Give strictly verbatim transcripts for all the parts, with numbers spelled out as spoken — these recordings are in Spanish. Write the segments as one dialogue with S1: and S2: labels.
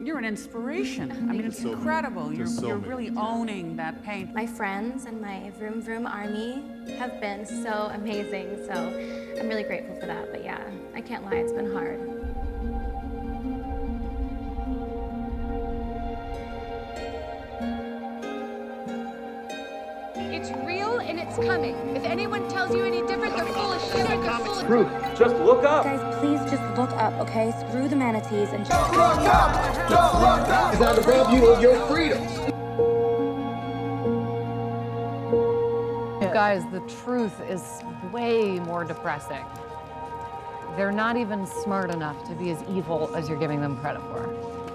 S1: You're an inspiration. I mean, it's incredible. You're, you're really owning that pain.
S2: My friends and my Vroom Vroom army have been so amazing, so I'm really grateful for that. But yeah, I can't lie, it's been hard.
S3: It's real and it's coming. If anyone tells you any different, they're full of shit. They're full of
S4: Truth. Just look up.
S2: Guys, please just look up, okay? Screw the manatees and just
S5: Don't look up! Don't look up! It's out to rob you of your freedoms.
S6: Guys, the truth is way more depressing. They're not even smart enough to be as evil as you're giving them credit for.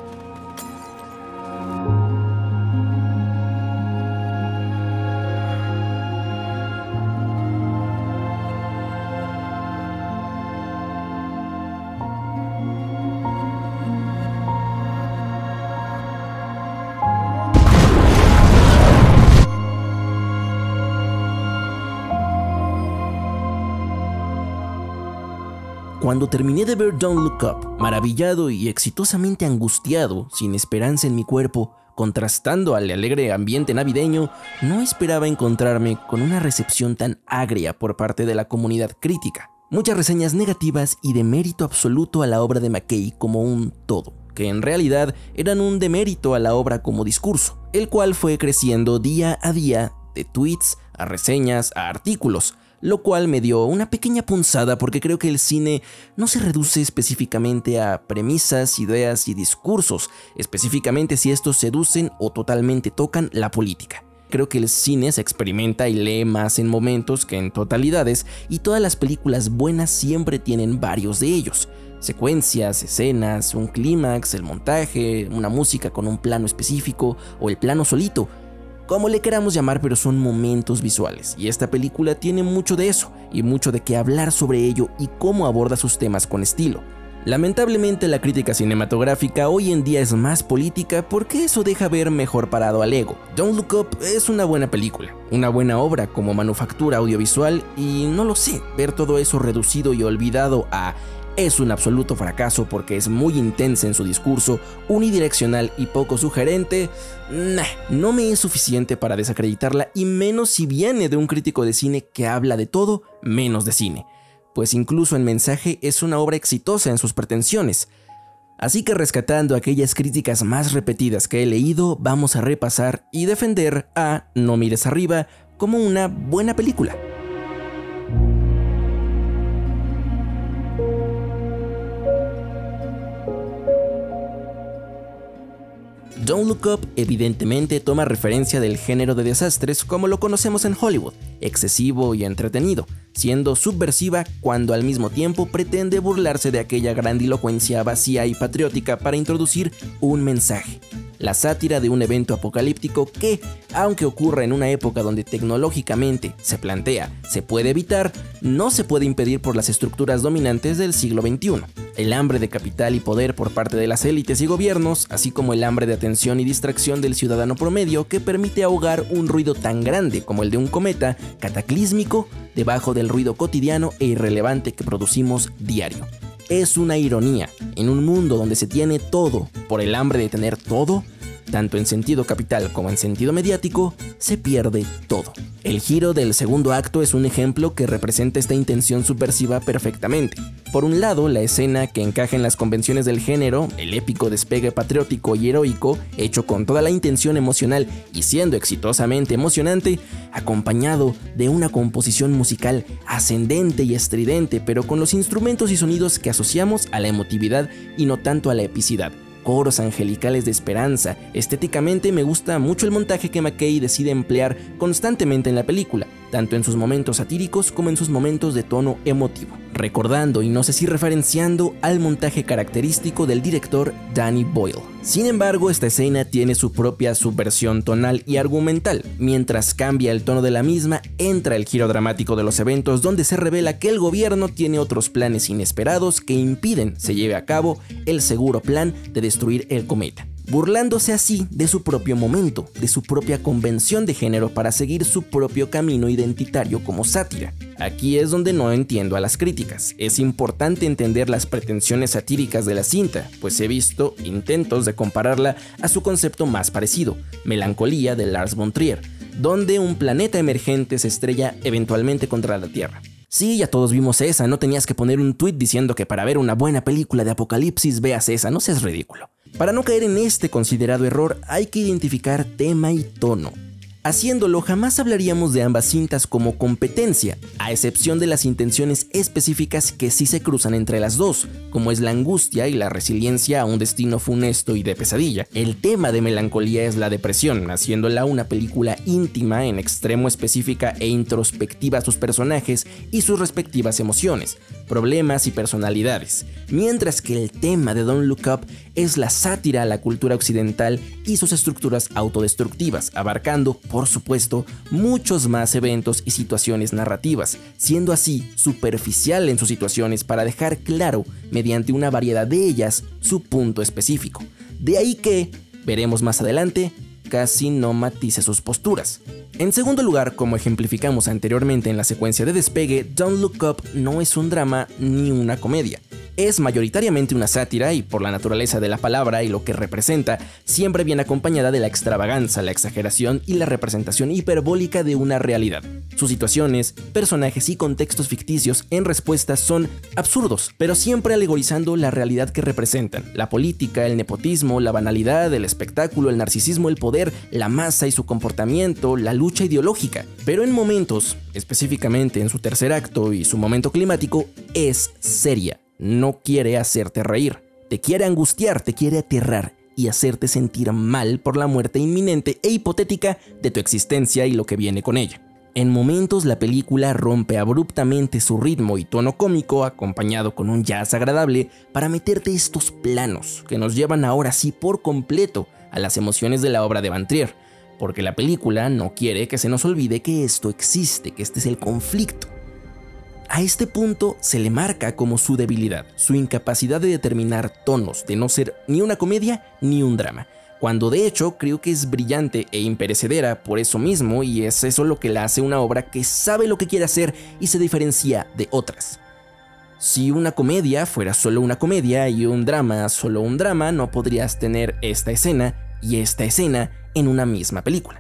S7: Cuando terminé de ver Don't Look Up, maravillado y exitosamente angustiado, sin esperanza en mi cuerpo, contrastando al alegre ambiente navideño, no esperaba encontrarme con una recepción tan agria por parte de la comunidad crítica. Muchas reseñas negativas y de mérito absoluto a la obra de McKay como un todo, que en realidad eran un demérito a la obra como discurso, el cual fue creciendo día a día, de tweets a reseñas a artículos, lo cual me dio una pequeña punzada porque creo que el cine no se reduce específicamente a premisas, ideas y discursos, específicamente si estos seducen o totalmente tocan la política. Creo que el cine se experimenta y lee más en momentos que en totalidades, y todas las películas buenas siempre tienen varios de ellos. Secuencias, escenas, un clímax, el montaje, una música con un plano específico o el plano solito. Como le queramos llamar, pero son momentos visuales, y esta película tiene mucho de eso, y mucho de qué hablar sobre ello y cómo aborda sus temas con estilo. Lamentablemente la crítica cinematográfica hoy en día es más política porque eso deja ver mejor parado al ego. Don't Look Up es una buena película, una buena obra como manufactura audiovisual, y no lo sé, ver todo eso reducido y olvidado a es un absoluto fracaso porque es muy intensa en su discurso, unidireccional y poco sugerente, nah, no me es suficiente para desacreditarla, y menos si viene de un crítico de cine que habla de todo menos de cine, pues incluso en mensaje es una obra exitosa en sus pretensiones. Así que rescatando aquellas críticas más repetidas que he leído, vamos a repasar y defender a No mires arriba como una buena película. Don't Look Up evidentemente toma referencia del género de desastres como lo conocemos en Hollywood, excesivo y entretenido, siendo subversiva cuando al mismo tiempo pretende burlarse de aquella grandilocuencia vacía y patriótica para introducir un mensaje. La sátira de un evento apocalíptico que, aunque ocurra en una época donde tecnológicamente se plantea se puede evitar, no se puede impedir por las estructuras dominantes del siglo veintiuno. El hambre de capital y poder por parte de las élites y gobiernos, así como el hambre de atención y distracción del ciudadano promedio que permite ahogar un ruido tan grande como el de un cometa cataclísmico debajo del ruido cotidiano e irrelevante que producimos diario. Es una ironía, en un mundo donde se tiene todo por el hambre de tener todo, tanto en sentido capital como en sentido mediático, se pierde todo. El giro del segundo acto es un ejemplo que representa esta intención subversiva perfectamente. Por un lado, la escena que encaja en las convenciones del género, el épico despegue patriótico y heroico, hecho con toda la intención emocional y siendo exitosamente emocionante, acompañado de una composición musical ascendente y estridente, pero con los instrumentos y sonidos que asociamos a la emotividad y no tanto a la epicidad. Coros angelicales de esperanza. Estéticamente me gusta mucho el montaje que McKay decide emplear constantemente en la película, tanto en sus momentos satíricos como en sus momentos de tono emotivo, recordando y no sé si referenciando al montaje característico del director Danny Boyle. Sin embargo, esta escena tiene su propia subversión tonal y argumental. Mientras cambia el tono de la misma, entra el giro dramático de los eventos donde se revela que el gobierno tiene otros planes inesperados que impiden se lleve a cabo el seguro plan de destruir el cometa. burlándose así de su propio momento, de su propia convención de género para seguir su propio camino identitario como sátira. Aquí es donde no entiendo a las críticas. Es importante entender las pretensiones satíricas de la cinta, pues he visto intentos de compararla a su concepto más parecido, Melancolía de Lars von Trier, donde un planeta emergente se estrella eventualmente contra la Tierra. Sí, ya todos vimos esa, no tenías que poner un tweet diciendo que para ver una buena película de apocalipsis veas esa, no seas ridículo. Para no caer en este considerado error hay que identificar tema y tono. Haciéndolo, jamás hablaríamos de ambas cintas como competencia, a excepción de las intenciones específicas que sí se cruzan entre las dos, como es la angustia y la resiliencia a un destino funesto y de pesadilla. El tema de Melancolía es la depresión, haciéndola una película íntima, en extremo específica e introspectiva a sus personajes y sus respectivas emociones, problemas y personalidades, mientras que el tema de Don't Look Up es la sátira a la cultura occidental y sus estructuras autodestructivas, abarcando, por supuesto, muchos más eventos y situaciones narrativas, siendo así superficial en sus situaciones para dejar claro, mediante una variedad de ellas, su punto específico. De ahí que, veremos más adelante, casi no matice sus posturas. En segundo lugar, como ejemplificamos anteriormente en la secuencia de despegue, Don't Look Up no es un drama ni una comedia. Es mayoritariamente una sátira y, por la naturaleza de la palabra y lo que representa, siempre viene acompañada de la extravaganza, la exageración y la representación hiperbólica de una realidad. Sus situaciones, personajes y contextos ficticios en respuesta son absurdos, pero siempre alegorizando la realidad que representan: la política, el nepotismo, la banalidad, el espectáculo, el narcisismo, el poder, la masa y su comportamiento, la lucha ideológica. Pero en momentos, específicamente en su tercer acto y su momento climático, es seria. No quiere hacerte reír, te quiere angustiar, te quiere aterrar y hacerte sentir mal por la muerte inminente e hipotética de tu existencia y lo que viene con ella. En momentos la película rompe abruptamente su ritmo y tono cómico, acompañado con un jazz agradable, para meterte estos planos que nos llevan ahora sí por completo a las emociones de la obra de Von Trier, porque la película no quiere que se nos olvide que esto existe, que este es el conflicto. A este punto se le marca como su debilidad, su incapacidad de determinar tonos, de no ser ni una comedia ni un drama, cuando de hecho creo que es brillante e imperecedera por eso mismo, y es eso lo que la hace una obra que sabe lo que quiere hacer y se diferencia de otras. Si una comedia fuera solo una comedia y un drama solo un drama, no podrías tener esta escena y esta escena en una misma película.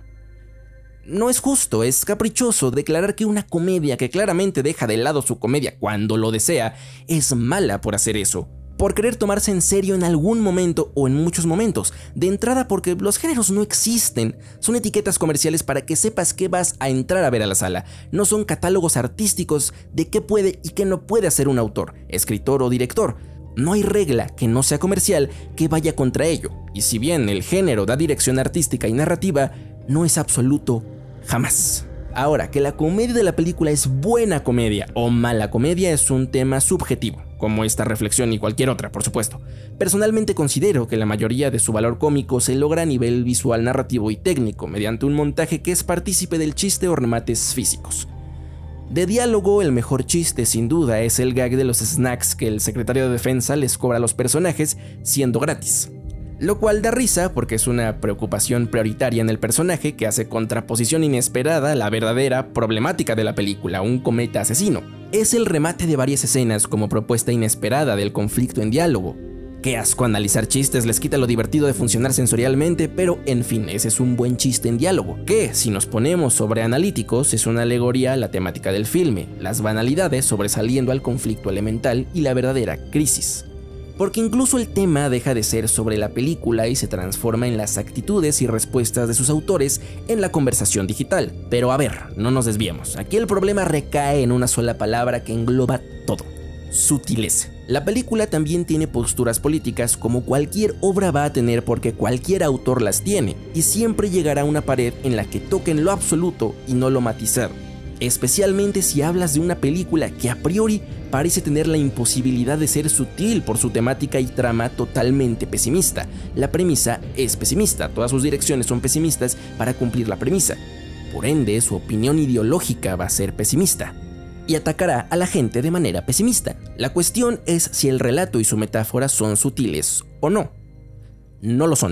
S7: No es justo, es caprichoso declarar que una comedia que claramente deja de lado su comedia cuando lo desea es mala por hacer eso, por querer tomarse en serio en algún momento o en muchos momentos. De entrada, porque los géneros no existen, son etiquetas comerciales para que sepas qué vas a entrar a ver a la sala, no son catálogos artísticos de qué puede y qué no puede hacer un autor, escritor o director. No hay regla que no sea comercial que vaya contra ello, y si bien el género da dirección artística y narrativa, no es absoluto jamás. Ahora, que la comedia de la película es buena comedia o mala comedia es un tema subjetivo, como esta reflexión y cualquier otra, por supuesto. Personalmente considero que la mayoría de su valor cómico se logra a nivel visual, narrativo y técnico, mediante un montaje que es partícipe del chiste o remates físicos. De diálogo, el mejor chiste sin duda es el gag de los snacks que el secretario de Defensa les cobra a los personajes siendo gratis. Lo cual da risa porque es una preocupación prioritaria en el personaje que hace contraposición inesperada a la verdadera problemática de la película, un cometa asesino. Es el remate de varias escenas como propuesta inesperada del conflicto en diálogo. Qué asco analizar chistes, les quita lo divertido de funcionar sensorialmente, pero en fin, ese es un buen chiste en diálogo, que, si nos ponemos sobre analíticos, es una alegoría a la temática del filme, las banalidades sobresaliendo al conflicto elemental y la verdadera crisis. Porque incluso el tema deja de ser sobre la película y se transforma en las actitudes y respuestas de sus autores en la conversación digital. Pero a ver, no nos desviemos, aquí el problema recae en una sola palabra que engloba todo: sutileza. La película también tiene posturas políticas como cualquier obra va a tener, porque cualquier autor las tiene, y siempre llegará a una pared en la que toquen lo absoluto y no lo matizado. Especialmente si hablas de una película que a priori parece tener la imposibilidad de ser sutil por su temática y trama totalmente pesimista. La premisa es pesimista, todas sus direcciones son pesimistas para cumplir la premisa. Por ende, su opinión ideológica va a ser pesimista y atacará a la gente de manera pesimista. La cuestión es si el relato y su metáfora son sutiles o no. No lo son.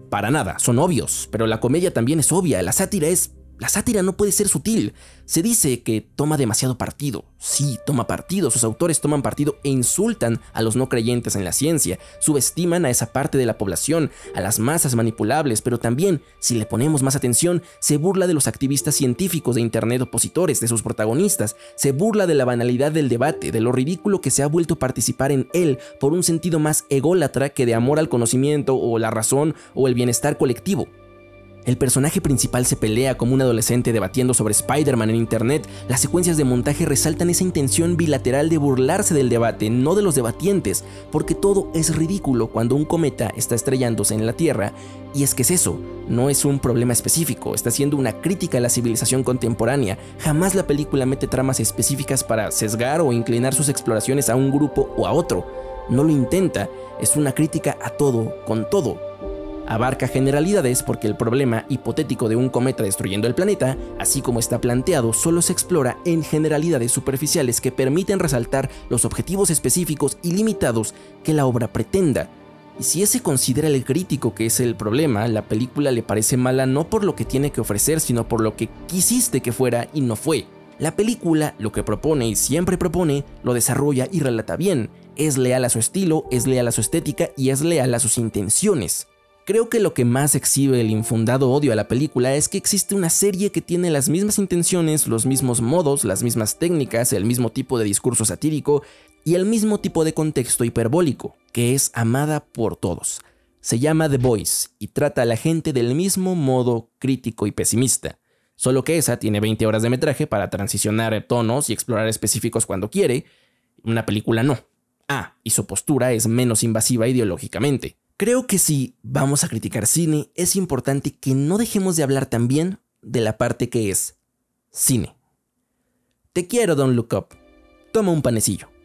S7: para nada, son obvios, pero la comedia también es obvia, la sátira es... La sátira no puede ser sutil. Se dice que toma demasiado partido. Sí, toma partido. Sus autores toman partido e insultan a los no creyentes en la ciencia. Subestiman a esa parte de la población, a las masas manipulables, pero también, si le ponemos más atención, se burla de los activistas científicos de internet opositores, de sus protagonistas. Se burla de la banalidad del debate, de lo ridículo que se ha vuelto participar en él por un sentido más ególatra que de amor al conocimiento o la razón o el bienestar colectivo. El personaje principal se pelea como un adolescente debatiendo sobre Spider-Man en internet. Las secuencias de montaje resaltan esa intención bilateral de burlarse del debate, no de los debatientes, porque todo es ridículo cuando un cometa está estrellándose en la Tierra. Y es que es eso, no es un problema específico, está siendo una crítica a la civilización contemporánea. Jamás la película mete tramas específicas para sesgar o inclinar sus exploraciones a un grupo o a otro. No lo intenta, es una crítica a todo, con todo. Abarca generalidades porque el problema hipotético de un cometa destruyendo el planeta, así como está planteado, solo se explora en generalidades superficiales que permiten resaltar los objetivos específicos y limitados que la obra pretenda. Y si ese considera el crítico que es el problema, la película le parece mala no por lo que tiene que ofrecer, sino por lo que quisiste que fuera y no fue. La película lo que propone y siempre propone, lo desarrolla y relata bien. Es leal a su estilo, es leal a su estética y es leal a sus intenciones. Creo que lo que más exhibe el infundado odio a la película es que existe una serie que tiene las mismas intenciones, los mismos modos, las mismas técnicas, el mismo tipo de discurso satírico y el mismo tipo de contexto hiperbólico, que es amada por todos. Se llama The Boys y trata a la gente del mismo modo crítico y pesimista, solo que esa tiene veinte horas de metraje para transicionar tonos y explorar específicos cuando quiere, una película no. Ah, y su postura es menos invasiva ideológicamente. Creo que si vamos a criticar cine, es importante que no dejemos de hablar también de la parte que es cine. Te quiero, Don't Look Up. Toma un panecillo.